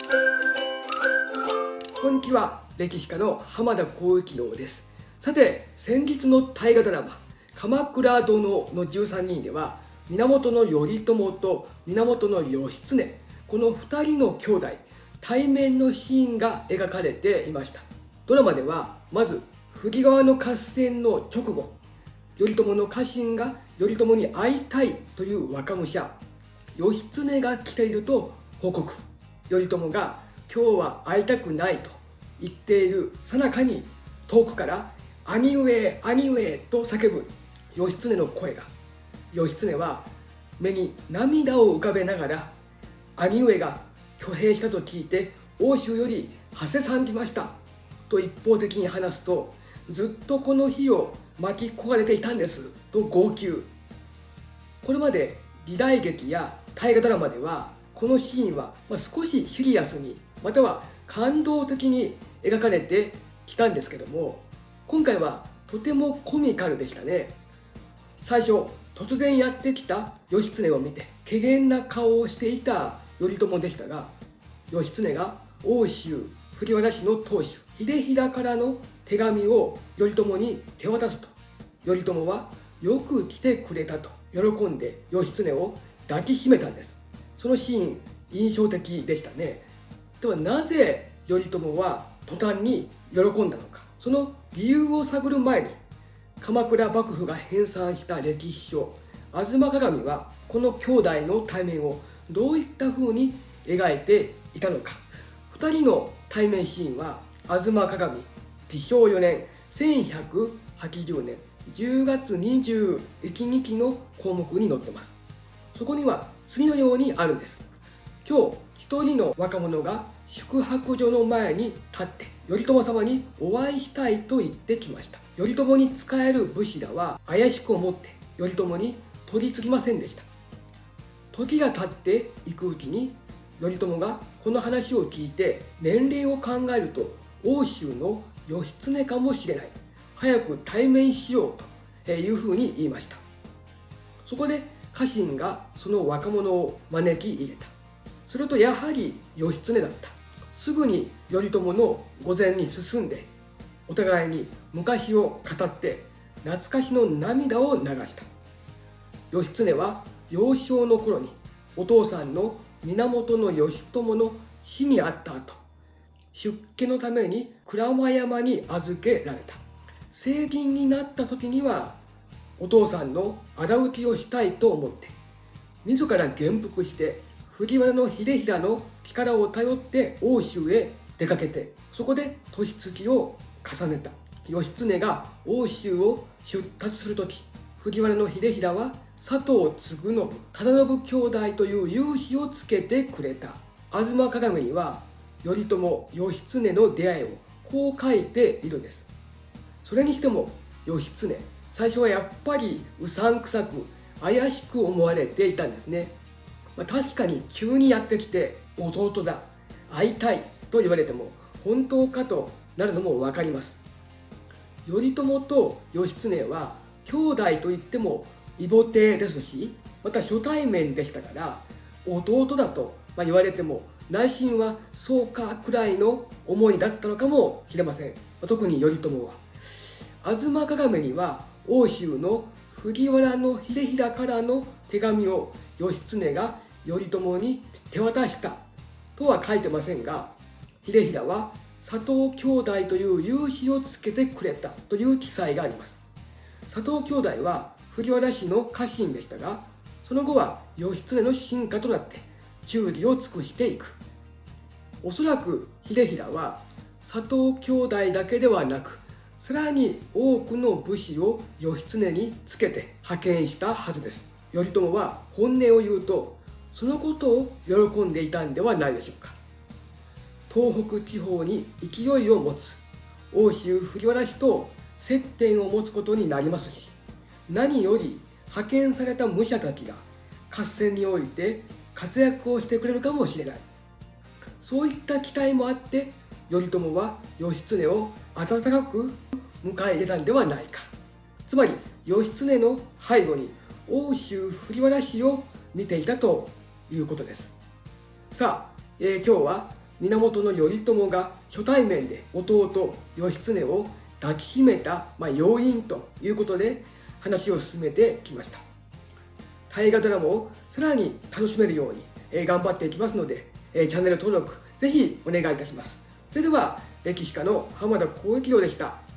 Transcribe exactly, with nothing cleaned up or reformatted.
こんにちは、歴史家の浜田光一郎です。さて、先日の大河ドラマ「鎌倉殿のじゅうさんにん」では、源頼朝と源義経、このふたりの兄弟対面のシーンが描かれていました。ドラマではまず藤川の合戦の直後、頼朝の家臣が頼朝に会いたいという若武者義経が来ていると報告。頼朝が今日は会いたくないと言っている最中に、遠くから兄上兄上と叫ぶ義経の声が、義経は目に涙を浮かべながら、兄上が挙兵したと聞いて奥州より馳せ参じましたと一方的に話すと、ずっとこの日を巻き焦がれていたんですと号泣。これまで時代劇や大河ドラマではこのシーンは少しシリアスに、または感動的に描かれてきたんですけども、今回はとてもコミカルでしたね。最初突然やってきた義経を見て怪訝な顔をしていた頼朝でしたが、義経が奥州藤原氏の当主秀衡からの手紙を頼朝に手渡すと、頼朝はよく来てくれたと喜んで義経を抱きしめたんです。そのシーン印象的でしたね。ではなぜ頼朝は途端に喜んだのか、その理由を探る前に、鎌倉幕府が編纂した歴史書「吾妻鏡」はこの兄弟の対面をどういった風に描いていたのか。ふたりの対面シーンは吾妻鏡治承よねんせんひゃくはちじゅうねんじゅうがつにじゅういちにちの項目に載ってます。そこには次のようにあるんです。今日一人の若者が宿泊所の前に立って頼朝様にお会いしたいと言ってきました。頼朝に仕える武士らは怪しく思って頼朝に取り次ぎませんでした。時が経っていくうちに頼朝がこの話を聞いて、年齢を考えると奥州の義経かもしれない、早く対面しようというふうに言いました。そこで家臣がその若者を招き入れた。するとやはり義経だった。すぐに頼朝の御前に進んで、お互いに昔を語って懐かしの涙を流した。義経は幼少の頃にお父さんの源義朝の死にあった後、出家のために鞍馬山に預けられた。成人になった時にはお父さんの仇討ちをしたいと思って自ら元服して、藤原秀衡の力を頼って奥州へ出かけて、そこで年月を重ねた。義経が奥州を出立する時、藤原秀衡は佐藤継信忠信兄弟という勇士をつけてくれた。吾妻鏡には頼朝義経の出会いをこう書いているんです。それにしても義経、最初はやっぱりうさんくさく怪しく思われていたんですね。まあ、確かに急にやってきて弟だ、会いたいと言われても本当かとなるのも分かります。頼朝と義経は兄弟といっても異母弟ですし、また初対面でしたから、弟だと言われても内心はそうかくらいの思いだったのかもしれません。特に頼朝は吾妻鏡には奥州の藤原秀衡からの手紙を義経が頼朝に手渡したとは書いてませんが、秀衡は佐藤兄弟という勇士をつけてくれたという記載があります。佐藤兄弟は藤原氏の家臣でしたが、その後は義経の臣下となって忠義を尽くしていく。おそらく秀衡は佐藤兄弟だけではなく、さらに多くの武士を義経につけて派遣したはずです。頼朝は本音を言うと、そのことを喜んでいたんではないでしょうか。東北地方に勢いを持つ奥州藤原氏と接点を持つことになりますし、何より派遣された武者たちが合戦において活躍をしてくれるかもしれない、そういった期待もあって頼朝は義経を温かく迎え入れたんではないか。つまり義経の背後に奥州藤原氏を見ていたということです。さあ、えー、今日は源頼朝が初対面で弟義経を抱きしめた、まあ、要因ということで話を進めてきました。大河ドラマをさらに楽しめるように、えー、頑張っていきますので、えー、チャンネル登録ぜひお願いいたします。それでは歴史家の浜田光一郎でした。